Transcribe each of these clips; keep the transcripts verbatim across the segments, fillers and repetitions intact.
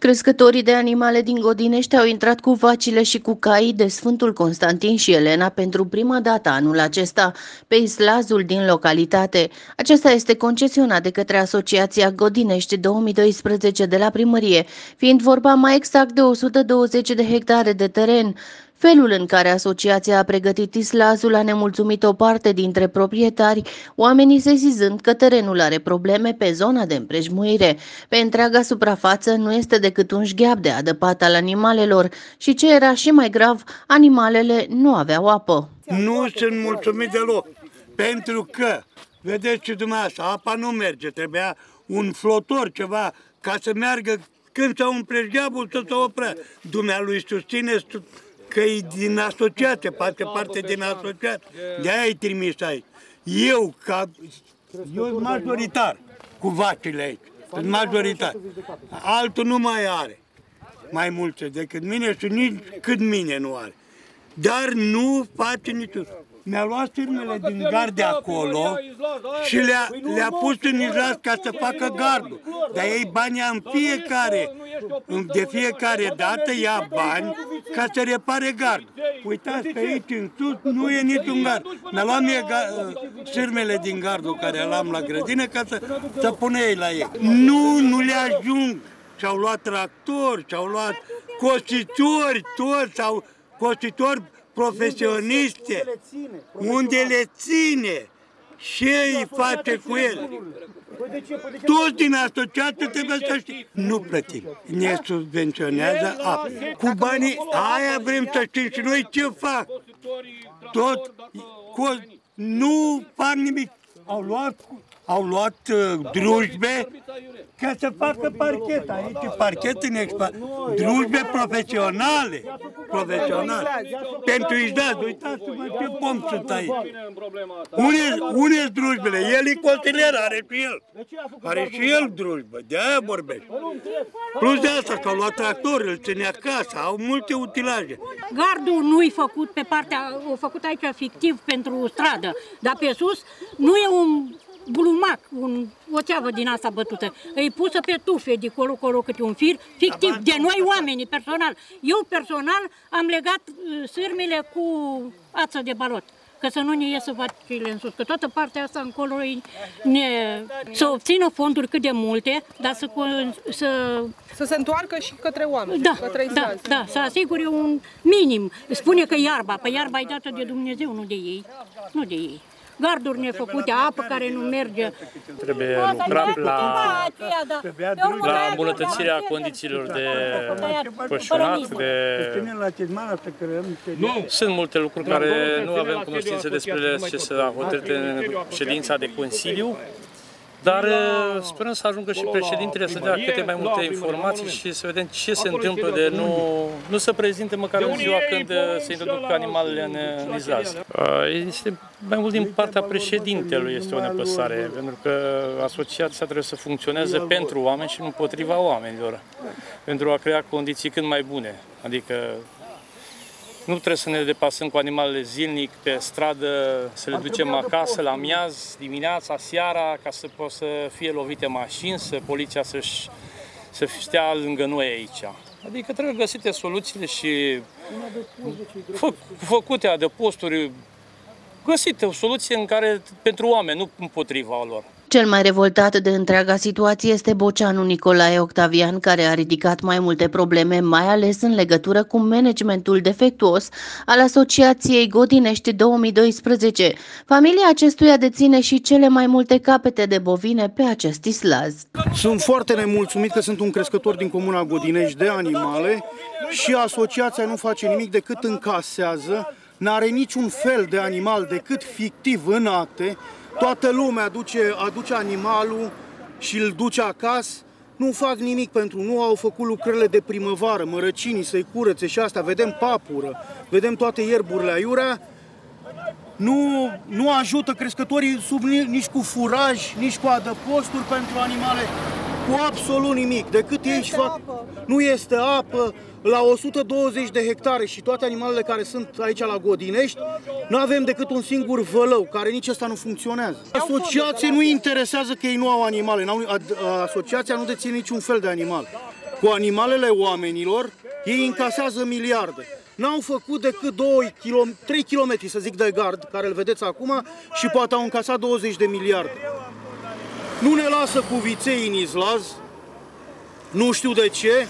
Crescătorii de animale din Godinești au intrat cu vacile și cu caii de Sfântul Constantin și Elena pentru prima dată anul acesta pe islazul din localitate. Acesta este concesionat de către Asociația Godinești două mii doisprezece de la primărie, fiind vorba mai exact de o sută douăzeci de hectare de teren. Felul în care asociația a pregătit islazul a nemulțumit o parte dintre proprietari, oamenii sesizând că terenul are probleme pe zona de împrejmuire. Pe întreaga suprafață nu este decât un șgheab de adăpat al animalelor și, ce era și mai grav, animalele nu aveau apă. Nu sunt mulțumit deloc, pentru că, vedeți și dumneavoastră, apa nu merge, trebuia un flotor, ceva, ca să meargă când s-a umplut șgheabul să se oprea. Dumnealui susține că e din asociație, parte parte din asociație, de-aia ai trimis aici. Eu, ca, eu sunt majoritar cu vacile aici, sunt majoritar. Altul nu mai are mai multe decât mine și nici cât mine nu are. Dar nu face niciun. Mi-a luat firmele din gard de acolo și le-a le pus în izlaz ca să facă gardul. Dar ei banii în fiecare, de fiecare dată ia bani ca să repare gardul. Uitați că aici în sus nu e niciun gard. Mi-a luat mie firmele din gardul care l-am la grădină ca să, să pune ei la ei. Nu, nu le ajung. Și-au luat tractori, și-au luat cositori, toți, sau cositori profesioniste, unde le ține, ce îi face cu ele. Toți din asociație trebuie să știe. Nu plătim, ne subvenționează apă. Cu banii aia vrem să știm și noi ce fac. Tot, nu fac nimic. Au luat, au luat uh, drujbe ca să facă parchet. Aici e parchet în expa. Drujbe profesionale. Profesionale. Pentru izlaz, uitați-vă ce pom sunt aici. Unde-s drujbele? El e consilier, are și el. Are și el drujbă, de-aia vorbește. Plus de asta, că au luat tractori, îl ține acasă, au multe utilaje. Gardul nu-i făcut pe partea, o făcut aici fictiv pentru stradă, dar pe sus nu e un bulumac, un, o țeavă din asta bătută. E pusă pe tufe, de colo-colo câte un fir, fictiv, de noi oamenii, personal. Eu personal am legat uh, sârmile cu ață de balot, că să nu ne iesă vacile în sus, că toată partea asta încolo ne, să obțină fonduri cât de multe, dar să, să... Să se întoarcă și către oameni, da, către da, da, să asigure un minim. Spune că iarba, pe iarba e dată de Dumnezeu, nu de ei, nu de ei. Garduri nefăcute, apă care nu merge. Trebuie lucrat la, la îmbunătățirea condițiilor de pășunat, de... Sunt multe lucruri care nu avem cunoștință despre ele ce să hotărâte în ședința de Consiliu, dar sperăm să ajungă și președintele să dea câte mai multe informații și să vedem ce se întâmplă de nu, nu se prezinte măcar în ziua când se introduc animalele în, în izlaz. Este mai mult din partea președintelui este o nepăsare, pentru că asociația trebuie să funcționeze pentru oameni și nu împotriva oamenilor, pentru a crea condiții cât mai bune. Adică nu trebuie să ne deplasăm cu animalele zilnic pe stradă, să le ducem acasă la miaz, dimineața, seara, ca să poată să fie lovite mașini, să poliția să-și să stea lângă noi aici. Adică trebuie găsite soluțiile și fă, făcute adăposturi, găsite o soluție în care pentru oameni, nu împotriva lor. Cel mai revoltat de întreaga situație este boceanul Nicolae Octavian, care a ridicat mai multe probleme, mai ales în legătură cu managementul defectuos al Asociației Godinești două mii doisprezece. Familia acestuia deține și cele mai multe capete de bovine pe acest islaz. Sunt foarte nemulțumit că sunt un crescător din comuna Godinești de animale și asociația nu face nimic decât încasează, n-are niciun fel de animal decât fictiv în acte. Toată lumea aduce, aduce animalul și îl duce acasă, nu fac nimic pentru, nu au făcut lucrările de primăvară, mărăcinii să-i curățe și asta, vedem papură, vedem toate ierburile aiurea, nu, nu ajută crescătorii sub, nici cu furaj, nici cu adăposturi pentru animale, cu absolut nimic, decât ei își fac, nu este apă. La o sută douăzeci de hectare și toate animalele care sunt aici la Godinești, nu avem decât un singur vălău, care nici ăsta nu funcționează. Asociația nu interesează că ei nu au animale, asociația nu deține niciun fel de animal. cu animalele oamenilor, ei încasează miliarde. N-au făcut decât trei kilometri, să zic, de gard, care îl vedeți acum, și poate au încasat douăzeci de miliarde. Nu ne lasă cu viței în izlaz, nu știu de ce,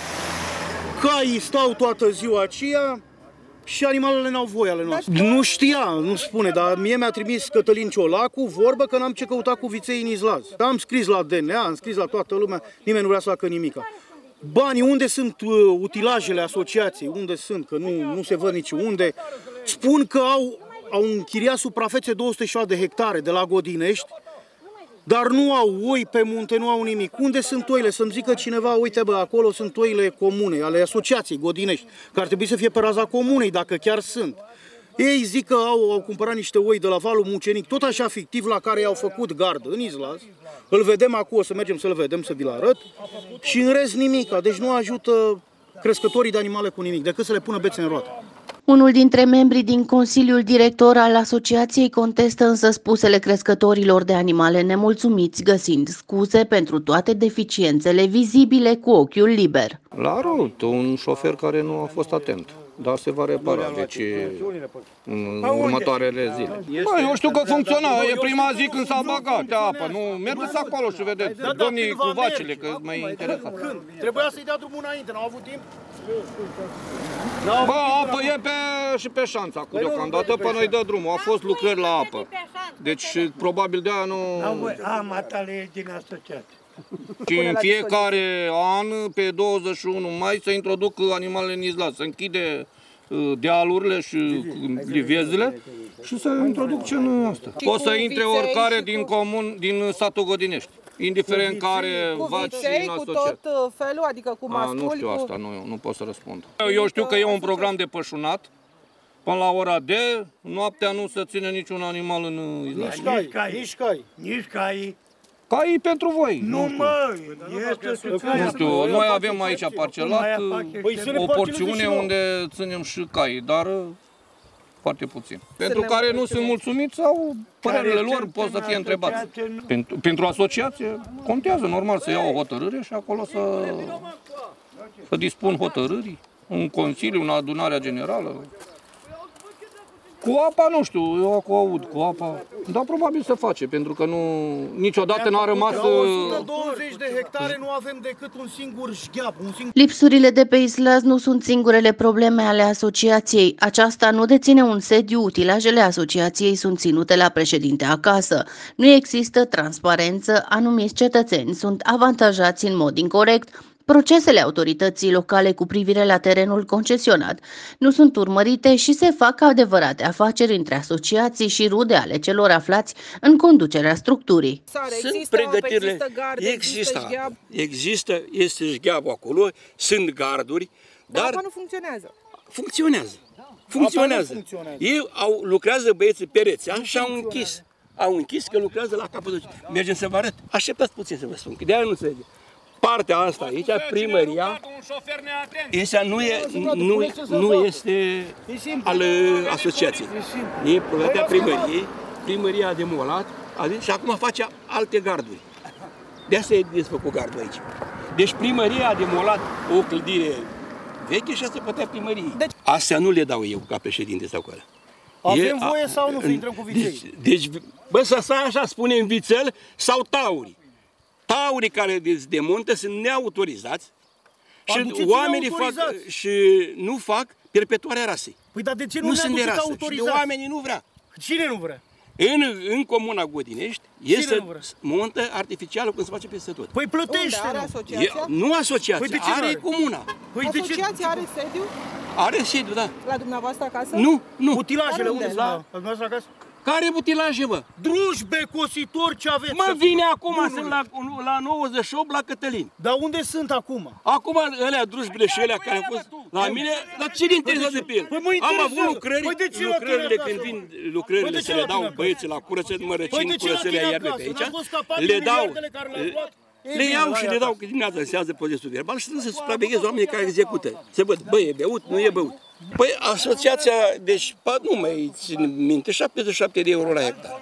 caii stau toată ziua aceea și animalele n-au voie ale noastre. Nu știa, nu spune, dar mie mi-a trimis Cătălin Ciolacu vorbă că n-am ce căuta cu viței în izlaz. Am scris la D N A, am scris la toată lumea, nimeni nu vrea să facă nimica. Banii, unde sunt uh, utilajele asociației, unde sunt, că nu, nu se văd niciunde. Spun că au, au închiriat suprafețe două sute șapte de hectare de la Godinești, dar nu au oi pe munte, nu au nimic. Unde sunt oile? Să-mi zică cineva, uite bă, acolo sunt oile comune, ale asociației Godinești, că ar trebui să fie pe raza comunei, dacă chiar sunt. Ei zic că au, au cumpărat niște oi de la Valul Mucenic, tot așa fictiv, la care i-au făcut gardă în izlaz. Îl vedem acum, o să mergem să-l vedem, să vi-l arăt. Și în rest nimica, deci nu ajută crescătorii de animale cu nimic, decât să le pună bețe în roată. Unul dintre membrii din Consiliul Director al asociației contestă însă spusele crescătorilor de animale nemulțumiți, găsind scuze pentru toate deficiențele vizibile cu ochiul liber. La rut, un șofer care nu a fost atent, dar se va repara, deci în următoarele zile. Bă, eu știu că funcționa, e prima zi când s-a băgat apă, nu mergeți acolo și vedeți, domnii cu vacile, că mai interesat. Când? Trebuia să-i dea drumul înainte, n-au avut timp? Bă, apă e pe, și pe șanța cu deocamdată până îi dă drumul. Au fost lucrări la apă. Deci probabil de aia nu... Am atale din asociație. Și în fiecare an, pe douăzeci și unu mai, se introduc animalele în izlaz. Se închide dealurile și livezile și se introduc ce în asta. Poate să intre oricare din comun, din satul Godinești. Indiferent care vaci în asociație. Cu tot felul, adică cu masculi? Nu știu asta, nu, nu pot să răspund. Eu știu că e un program de pășunat. Până la ora D, noaptea nu se ține niciun animal în izlaz. Nici cai, nici cai. Nici cai. Caii pentru voi. Nu, mă, este Nu știu, noi avem aici parcelat o porțiune unde ținem și cai, dar foarte puțin. Pentru care nu sunt mulțumiți sau părerile lor pot să fie întrebați. Pentru, pentru asociație contează, normal, să iau o hotărâre și acolo să, să dispun hotărârii, un consiliu, una adunare generală. Cu apa, nu știu, eu acum aud cu apa, dar probabil se face, pentru că nu, niciodată n-a rămas... La o sută douăzeci de hectare nu avem decât un singur șgheap, un singur... Lipsurile de pe izlaz nu sunt singurele probleme ale asociației. Aceasta nu deține un sediu, utilajele asociației sunt ținute la președinte acasă. Nu există transparență, anumiți cetățeni sunt avantajați în mod incorect. Procesele autorității locale cu privire la terenul concesionat nu sunt urmărite și se fac adevărate afaceri între asociații și rude ale celor aflați în conducerea structurii. Sunt pregătirile, există, există, este șgheabul acolo, sunt garduri, dar apa nu funcționează. Funcționează. Funcționează. funcționează. Ei au, lucrează băieții pe rețea și au închis. Au închis că lucrează la capătul. Mergem să vă arăt. Așteptați puțin să vă spun, că de-aia nu înțelege. Partea asta aici, primăria, ăsta nu, e, nu, nu este al asociației. E proprietatea primăriei, primăria a demolat și acum face alte garduri. De asta e desfăcut gardul aici. Deci primăria a demolat o clădire veche și asta putea primăriei. Astea nu le dau eu ca președinte sau cu alea. Avem voie sau nu să intrăm cu viței? Deci, deci bă, să stai așa, spune în vițel sau tauri. Taurii care demontă sunt neautorizați și oamenii fac și nu fac perpetuarea rasei. Păi dar de ce nu, nu ne sunt de rasă autorizați? și de oamenii nu vrea. Cine nu vrea? În, în comuna Godinești este montă artificială când se face peste tot. Păi plătește! Unde are asociația? E, nu asociația, păi de ce are are? comuna. Păi Asociația are sediu? Are sediu, da. La dumneavoastră acasă? Nu, nu. Utilajele unde sunt? La... La dumneavoastră acasă? Care utilaje, bă? Drujbe, cositori, ce aveți? Mă, vine acum, sunt la, la nouăzeci și opt la Cătălin. Dar unde sunt acum? Acum, alea drujbile și alea care au fost la mine, la ce interesează pe el? Păi mă Am avut lucrări, păi de ce lucrările când vin lucrările păi să le dau băieții la curăță, mărăcini, păi curățările iarbe pe aici, le dau, le iau și le dau că dimineața însează procesul verbal și trebuie să supraveghez oamenii care execută. Se văd, bă, e beut, nu e beut. Păi asociația, deci nu mai țin minte, șaptezeci și șapte de euro la hectar.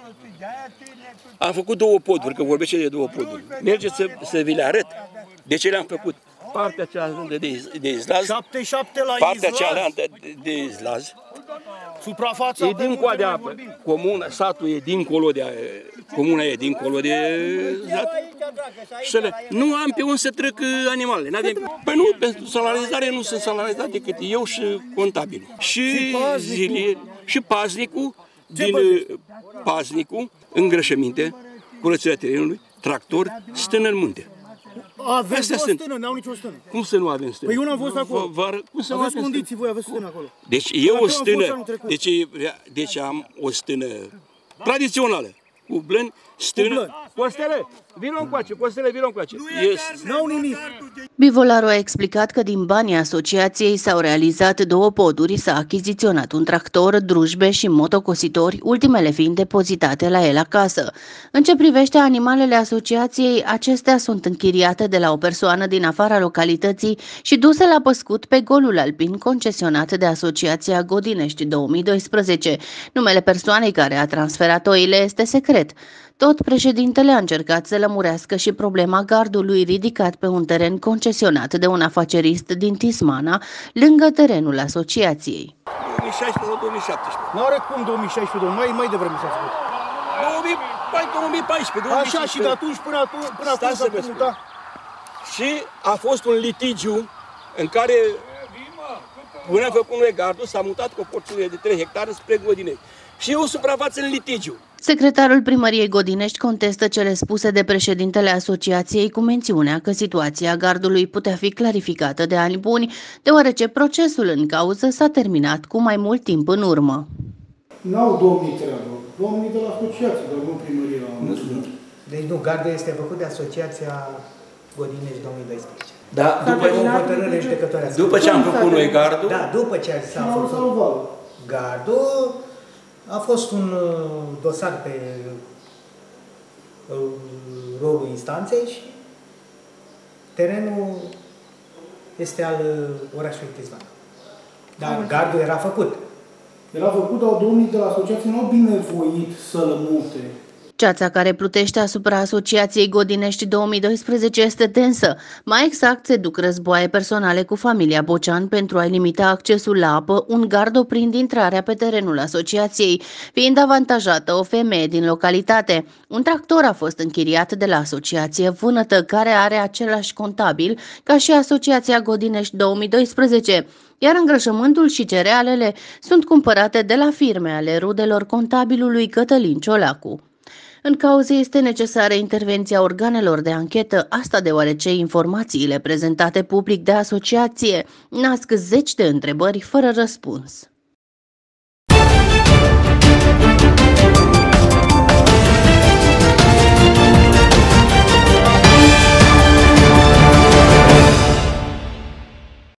Am făcut două poduri, că vorbește de două poduri. Mergeți să, să vi le arăt de ce le-am făcut. partea cealaltă de, de izlaz, șapte șapte la partea izlaz. cealaltă de, de izlaz, Suprafața e din coa de apă. Comuna, satul e dincolo de comuna e dincolo de sat. Și nu am pe unde să trec animalele. N-avem. Păi nu, pentru salarizare nu sunt salarizat decât eu și contabil. Și, și zile, și paznicul, din paznicul, îngrășăminte, curățirea terenului, tractor, stână în munte. Aveți Astea o sunt. stână, n-au nicio stână. Cum să nu avem stână? Păi eu n-am fost acolo. Var, cum să aveți nu avem condiții stână? voi, aveți stână acolo. Deci e o Dacă am fost stână, anul trecut. deci, deci am o stână tradițională, cu blân, stână. Costele, vină încoace, Costele, vină încoace. Yes. N-au nimic. Bivolaru a explicat că din banii asociației s-au realizat două poduri, s-a achiziționat un tractor, drujbe și motocositori, ultimele fiind depozitate la el acasă. În ce privește animalele asociației, acestea sunt închiriate de la o persoană din afara localității și duse la păscut pe golul alpin concesionat de Asociația Godinești două mii doisprezece. Numele persoanei care a transferat oile este secret. Tot președintele a încercat să lămurească și problema gardului ridicat pe un teren concesionat de un afacerist din Tismana, lângă terenul asociației. două mii șaisprezece sau două mii șaptesprezece. N-are cum două mii șaisprezece, mai, mai devreme s-a făcut. două mii paisprezece, două mii Așa, și de atunci până, atunci, până acum Stați s-a să vă făcut, spun. da? Și a fost un litigiu în care, până a făcut noi gardul, s-a mutat cu o porțiune de trei hectare spre Godinești. Și e o suprafață în litigiu. Secretarul Primăriei Godinești contestă cele spuse de președintele asociației cu mențiunea că situația gardului putea fi clarificată de ani buni, deoarece procesul în cauză s-a terminat cu mai mult timp în urmă. N-au domnii treabă. Domnii de la asociație, dar nu primăria. Deci nu, gardul este făcut de Asociația Godinești două mii doisprezece. Da, după, O hotărâre judecătorească. după ce am făcut noi gardul, Da, după ce s-a făcut gardul, a fost un uh, dosar pe uh, rolul instanței și terenul este al uh, orașului Tismana. Dar gardul era făcut. Era făcut, dar domnii de la asociație nu au binevoit să-l mute. Ceața care plutește asupra Asociației Godinești două mii doisprezece este tensă. Mai exact, se duc războaie personale cu familia Bocean pentru a limita accesul la apă, un gard oprind intrarea pe terenul asociației, fiind avantajată o femeie din localitate. Un tractor a fost închiriat de la Asociație Vânătă, care are același contabil ca și Asociația Godinești două mii doisprezece, iar îngrășământul și cerealele sunt cumpărate de la firme ale rudelor contabilului Cătălin Ciolacu. În cauză este necesară intervenția organelor de anchetă, asta deoarece informațiile prezentate public de asociație nasc zeci de întrebări fără răspuns.